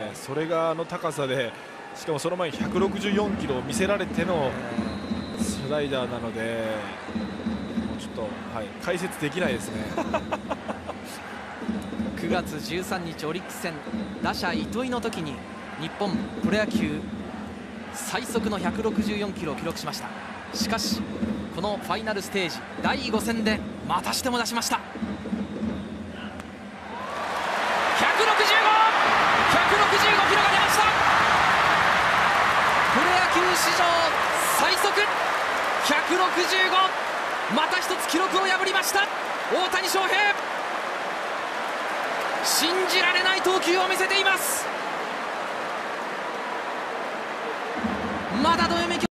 それが高さで、しかもその前に164キロを見せられてのスライダーなので、もうちょっと、解説できないですね。 9月13日オリックス戦、打者糸井の時に日本プロ野球最速の164キロを記録しました。しかしこのファイナルステージ第5戦でまたしても出しました。165キロが出ました。プロ野球史上最速165、また一つ記録を破りました大谷翔平。信じられない投球を見せています。まだ土